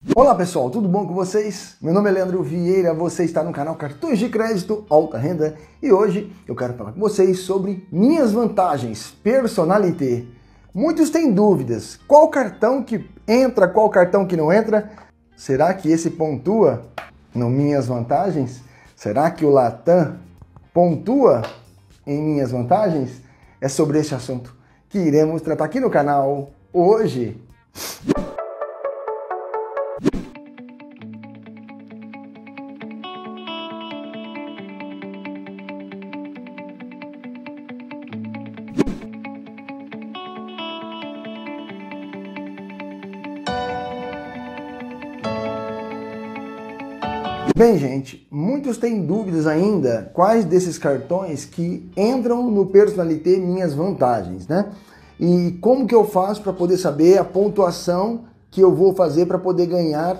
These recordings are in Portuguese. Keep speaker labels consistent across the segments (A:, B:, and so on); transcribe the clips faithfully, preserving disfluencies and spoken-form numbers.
A: Olá pessoal, tudo bom com vocês? Meu nome é Leandro Vieira, você está no canal Cartões de Crédito Alta Renda e hoje eu quero falar com vocês sobre minhas vantagens, Personnalité. Muitos têm dúvidas, qual cartão que entra, qual cartão que não entra? Será que esse pontua no minhas vantagens? Será que o Latam pontua em minhas vantagens? É sobre esse assunto que iremos tratar aqui no canal hoje. Bem, gente, muitos têm dúvidas ainda quais desses cartões que entram no Personnalité minhas vantagens, né? E como que eu faço para poder saber a pontuação que eu vou fazer para poder ganhar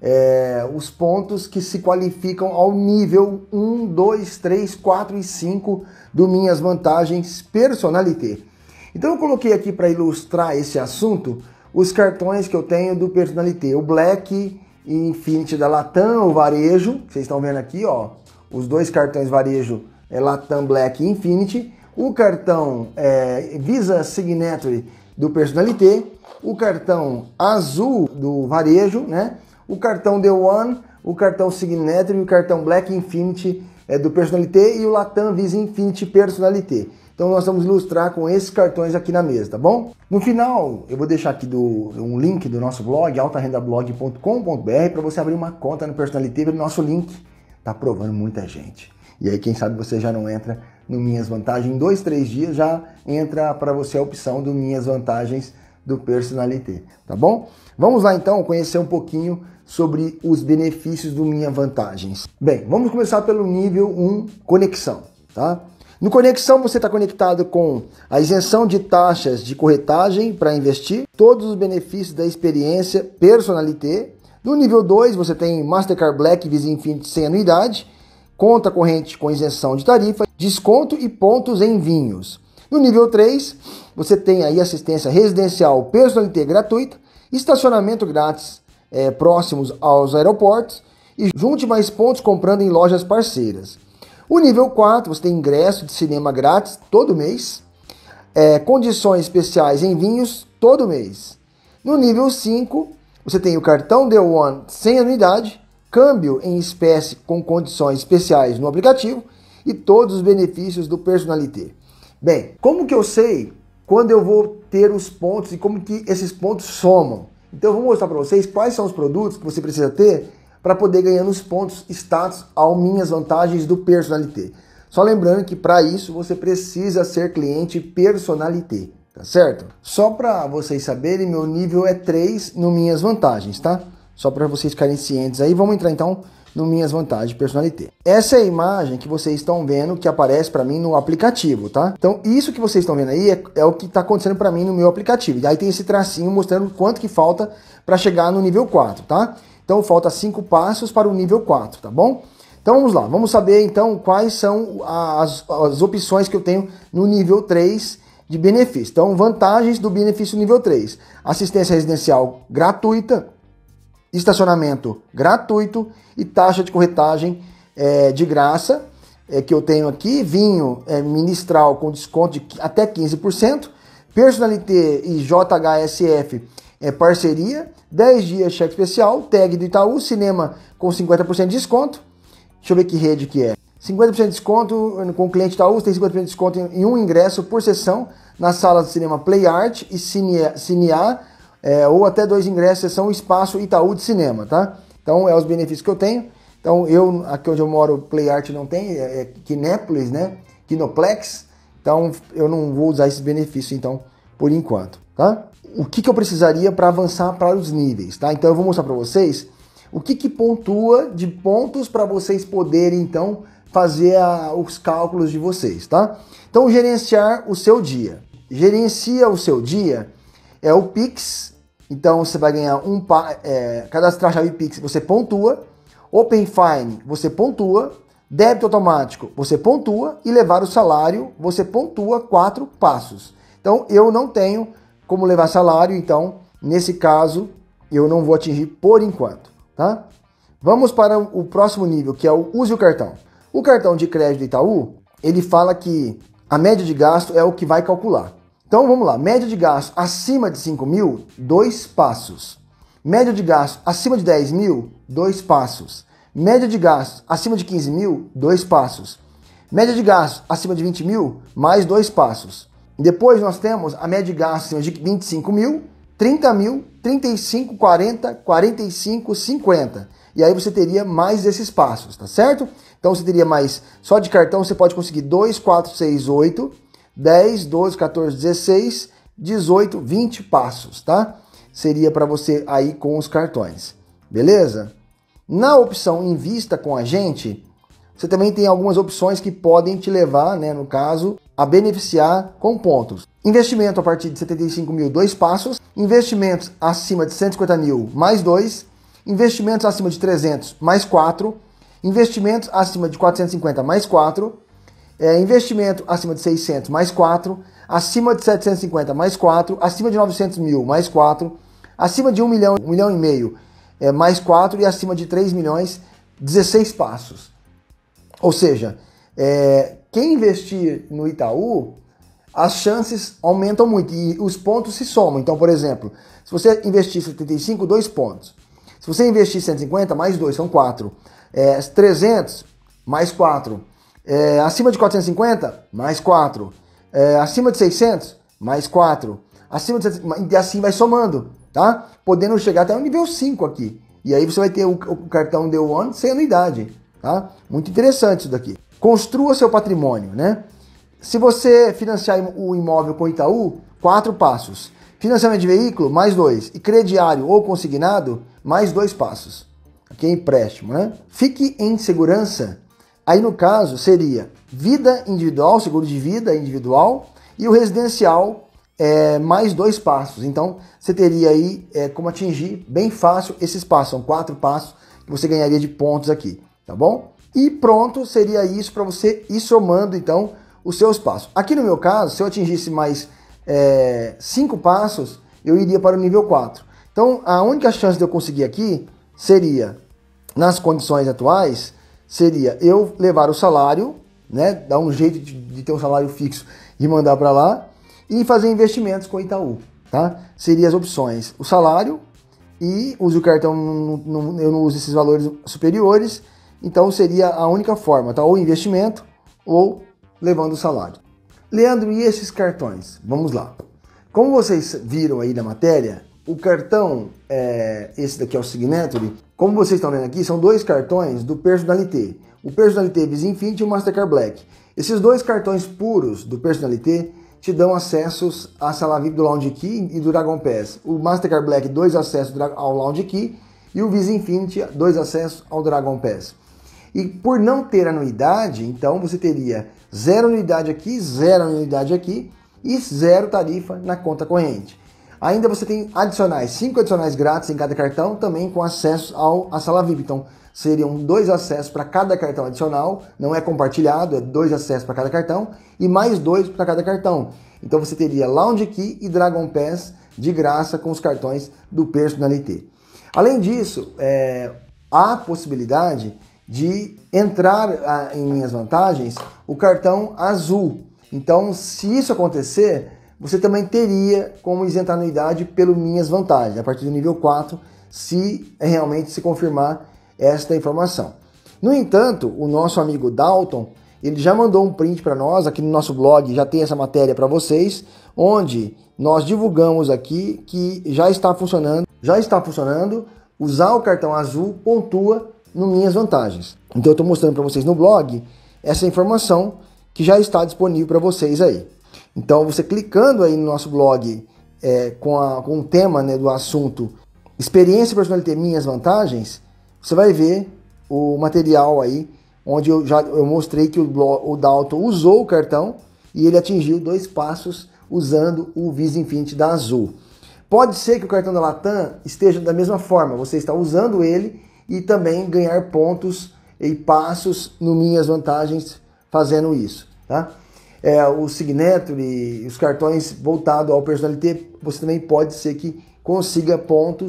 A: é, os pontos que se qualificam ao nível um, dois, três, quatro e cinco do minhas vantagens Personnalité. Então eu coloquei aqui para ilustrar esse assunto os cartões que eu tenho do Personnalité, o Black e Infinity da Latam, o varejo, vocês estão vendo aqui, ó, os dois cartões varejo é Latam Black e Infinity, o cartão é, Visa Signature do Personnalité, o cartão azul do varejo, né? O cartão The One, o cartão Signature e o cartão Black Infinity é, do Personnalité e o Latam Visa Infinity Personnalité. Então nós vamos ilustrar com esses cartões aqui na mesa, tá bom? No final, eu vou deixar aqui do, um link do nosso blog, alta renda blog ponto com ponto br, para você abrir uma conta no Personnalité pelo nosso link. Tá aprovando muita gente. E aí, quem sabe você já não entra no Minhas Vantagens. Em dois, três dias já entra para você a opção do Minhas Vantagens do Personnalité, tá bom? Vamos lá então conhecer um pouquinho sobre os benefícios do Minhas Vantagens. Bem, vamos começar pelo nível um, conexão, tá? No Conexão você está conectado com a isenção de taxas de corretagem para investir, todos os benefícios da experiência Personnalité. No nível dois você tem Mastercard Black Visa Infinity sem anuidade, conta corrente com isenção de tarifa, desconto e pontos em vinhos. No nível três você tem aí assistência residencial Personnalité gratuita, estacionamento grátis é, próximos aos aeroportos e junte mais pontos comprando em lojas parceiras. O nível quatro, você tem ingresso de cinema grátis todo mês, é, condições especiais em vinhos todo mês. No nível cinco, você tem o cartão The One sem anuidade, câmbio em espécie com condições especiais no aplicativo e todos os benefícios do Personnalité. Bem, como que eu sei quando eu vou ter os pontos e como que esses pontos somam? Então eu vou mostrar para vocês quais são os produtos que você precisa ter para poder ganhar os pontos status ao minhas vantagens do Personnalité. Só lembrando que para isso você precisa ser cliente Personnalité, tá certo? Só para vocês saberem, meu nível é três no minhas vantagens, tá? Só para vocês ficarem cientes aí, vamos entrar então no minhas vantagens Personnalité. Essa é a imagem que vocês estão vendo que aparece para mim no aplicativo, tá? Então isso que vocês estão vendo aí é, é o que está acontecendo para mim no meu aplicativo. E aí tem esse tracinho mostrando quanto que falta para chegar no nível quatro, tá? Então falta cinco passos para o nível quatro, tá bom? Então vamos lá, vamos saber então quais são as, as opções que eu tenho no nível três de benefício. Então vantagens do benefício nível três. Assistência residencial gratuita, estacionamento gratuito e taxa de corretagem é, de graça, é, que eu tenho aqui, vinho é, ministral com desconto de até quinze por cento, Personnalité e J H S F é parceria, dez dias cheque especial, tag do Itaú, cinema com cinquenta por cento de desconto. Deixa eu ver que rede que é. cinquenta por cento de desconto com o cliente Itaú, tem cinquenta por cento de desconto em um ingresso por sessão na sala de cinema Play Art e Cine, Cinear, é, ou até dois ingressos sessão Espaço Itaú de cinema, tá? Então é os benefícios que eu tenho. Então eu, aqui onde eu moro, Play Art não tem, é, é Kinépolis, né? Kinoplex. Então eu não vou usar esses benefícios então por enquanto, tá? O que, que eu precisaria para avançar para os níveis, tá? Então eu vou mostrar para vocês o que, que pontua de pontos para vocês poderem então fazer a, os cálculos de vocês, tá? Então gerenciar o seu dia. Gerencia o seu dia é o Pix. Então você vai ganhar um é, cadastrar chave Pix, você pontua. Open Fine, você pontua. Débito automático, você pontua. E levar o salário, você pontua quatro passos. Então eu não tenho como levar salário, então nesse caso eu não vou atingir por enquanto, tá? Vamos para o próximo nível, que é o use o cartão. O cartão de crédito do Itaú, ele fala que a média de gasto é o que vai calcular. Então vamos lá, média de gasto acima de cinco mil, dois passos. Média de gasto acima de dez mil, dois passos. Média de gasto acima de quinze mil, dois passos. Média de gasto acima de vinte mil, mais dois passos. Depois nós temos a média de gasto acima de vinte e cinco mil, trinta mil, trinta e cinco, quarenta, quarenta e cinco, cinquenta. E aí você teria mais esses passos, tá certo? Então você teria mais, só de cartão você pode conseguir dois, quatro, seis, oito, dez, doze, quatorze, dezesseis, dezoito, vinte passos, tá? Seria para você aí com os cartões, beleza? Na opção Invista com a gente, você também tem algumas opções que podem te levar, né, no caso, a beneficiar com pontos. Investimento a partir de setenta e cinco mil, dois passos. Investimentos acima de cento e cinquenta mil, mais dois. Investimentos acima de trezentos, mais quatro. Investimentos acima de quatrocentos e cinquenta, mais quatro. É, investimento acima de seiscentos, mais quatro. Acima de setecentos e cinquenta, mais quatro. Acima de novecentos mil, mais quatro. Acima de um milhão, um milhão e meio, é, mais quatro. E acima de três milhões, dezesseis passos. Ou seja, é, quem investir no Itaú, as chances aumentam muito e os pontos se somam. Então, por exemplo, se você investir setenta e cinco, dois pontos. Se você investir cento e cinquenta, mais dois, são quatro. É, trezentos, mais quatro. É, acima de quatrocentos e cinquenta, mais quatro. É, acima de seiscentos, mais quatro. Acima de setecentos, e assim vai somando, tá? Podendo chegar até o nível cinco aqui. E aí você vai ter o, o cartão Day One sem anuidade, tá? Muito interessante isso daqui. Construa seu patrimônio, né? Se você financiar o imóvel com Itaú, quatro passos. Financiamento de veículo, mais dois. E crediário ou consignado, mais dois passos. Aqui é empréstimo, né? Fique em segurança. Aí no caso seria vida individual, seguro de vida individual, e o residencial, é, mais dois passos. Então você teria aí é, como atingir bem fácil esses passos. São quatro passos que você ganharia de pontos aqui, tá bom? E pronto, seria isso para você ir somando então os seus passos. Aqui no meu caso, se eu atingisse mais é, cinco passos, eu iria para o nível quatro. Então a única chance de eu conseguir aqui seria, nas condições atuais, seria eu levar o salário, né, dar um jeito de, de ter um salário fixo e mandar para lá, e fazer investimentos com Itaú, tá? Seriam as opções, o salário, e uso o cartão, não, não, eu não uso esses valores superiores, então seria a única forma, tá? Ou investimento, ou levando o salário. Leandro, e esses cartões? Vamos lá. Como vocês viram aí na matéria, o cartão, é, esse daqui é o Signature, como vocês estão vendo aqui, são dois cartões do Personalité. O Personalité Visa Infinity e o Mastercard Black. Esses dois cartões puros do Personalité te dão acessos à sala V I P do Lounge Key e do Dragon Pass. O Mastercard Black, dois acessos ao Lounge Key, e o Visa Infinity, dois acessos ao Dragon Pass. E por não ter anuidade, então você teria zero anuidade aqui, zero anuidade aqui e zero tarifa na conta corrente. Ainda você tem adicionais, cinco adicionais grátis em cada cartão, também com acesso ao, à sala V I P. Então seriam dois acessos para cada cartão adicional, não é compartilhado, é dois acessos para cada cartão e mais dois para cada cartão. Então você teria Lounge Key e Dragon Pass de graça com os cartões do Personalité. Além disso, é, há a possibilidade de entrar a, em minhas vantagens o cartão azul. Então, se isso acontecer, você também teria como isentar a anuidade pelo Minhas Vantagens, a partir do nível quatro, se realmente se confirmar esta informação. No entanto, o nosso amigo Dalton, ele já mandou um print para nós, aqui no nosso blog já tem essa matéria para vocês, onde nós divulgamos aqui que já está funcionando, já está funcionando, usar o cartão azul pontua no Minhas Vantagens. Então eu estou mostrando para vocês no blog essa informação que já está disponível para vocês aí. Então você clicando aí no nosso blog é, com, a, com o tema, né, do assunto Experiência Personalité Minhas Vantagens, você vai ver o material aí, onde eu já eu mostrei que o, o Dalton usou o cartão e ele atingiu dois passos usando o Visa Infinity da Azul. Pode ser que o cartão da Latam esteja da mesma forma, você está usando ele e também ganhar pontos e passos no Minhas Vantagens fazendo isso, tá? É, o Signature e os cartões voltados ao Personalité, você também pode ser que consiga pontos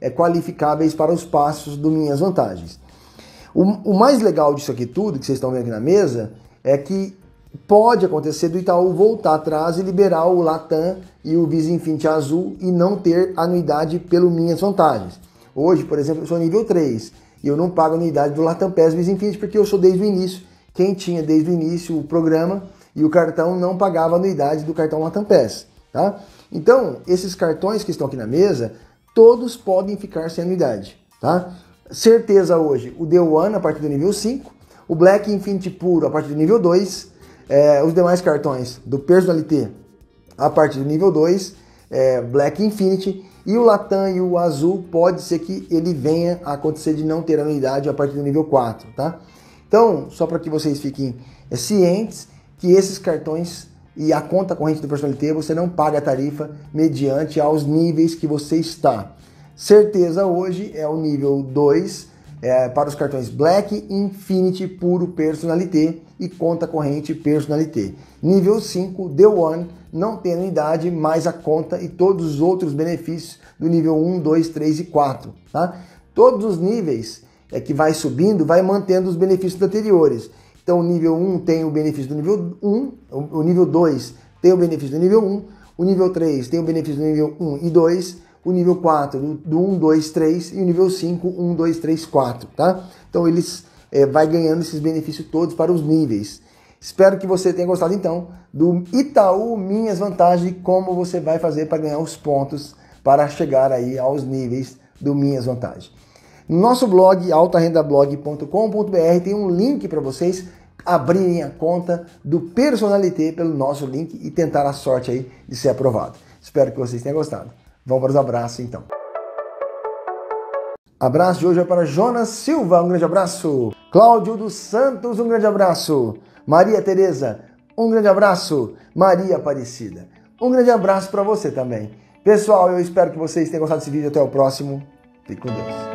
A: é, qualificáveis para os passos do Minhas Vantagens. O, o mais legal disso aqui tudo, que vocês estão vendo aqui na mesa, é que pode acontecer do Itaú voltar atrás e liberar o Latam e o Visa Infinity Azul e não ter anuidade pelo Minhas Vantagens. Hoje, por exemplo, eu sou nível três e eu não pago anuidade do Latam Pass Visa Infinity porque eu sou desde o início. Quem tinha desde o início o programa e o cartão não pagava anuidade do cartão Latam Pass, tá? Então, esses cartões que estão aqui na mesa, todos podem ficar sem anuidade, tá? Certeza hoje, o Day One a partir do nível cinco, o Black Infinity Puro a partir do nível dois, É, os demais cartões do Personalité a partir do nível dois, é, Black Infinity, e o Latam e o Azul pode ser que ele venha a acontecer de não ter anuidade a partir do nível quatro, tá? Então, só para que vocês fiquem é, cientes que esses cartões e a conta corrente do Personalité você não paga a tarifa mediante aos níveis que você está. Certeza hoje é o nível dois, É, para os cartões Black, Infinity, Puro, Personalité e conta corrente Personalité. Nível cinco, Day One, não tem anuidade, mais a conta e todos os outros benefícios do nível um, dois, três e quatro. Tá? Todos os níveis é, que vai subindo, vai mantendo os benefícios anteriores. Então o nível um tem o benefício do nível um, o nível dois tem o benefício do nível um, o nível três tem o benefício do nível um e dois, o nível quatro do um, dois, três e o nível cinco, um, dois, três, quatro, tá? Então eles é, vai ganhando esses benefícios todos para os níveis. Espero que você tenha gostado então do Itaú Minhas Vantagens e como você vai fazer para ganhar os pontos para chegar aí aos níveis do Minhas Vantagens. No nosso blog alta renda blog ponto com ponto br tem um link para vocês abrirem a conta do Personalité pelo nosso link e tentar a sorte aí de ser aprovado. Espero que vocês tenham gostado. Vamos para os abraços, então. Abraço de hoje é para Jonas Silva, um grande abraço. Cláudio dos Santos, um grande abraço. Maria Tereza, um grande abraço. Maria Aparecida, um grande abraço para você também. Pessoal, eu espero que vocês tenham gostado desse vídeo. Até o próximo. Fique com Deus.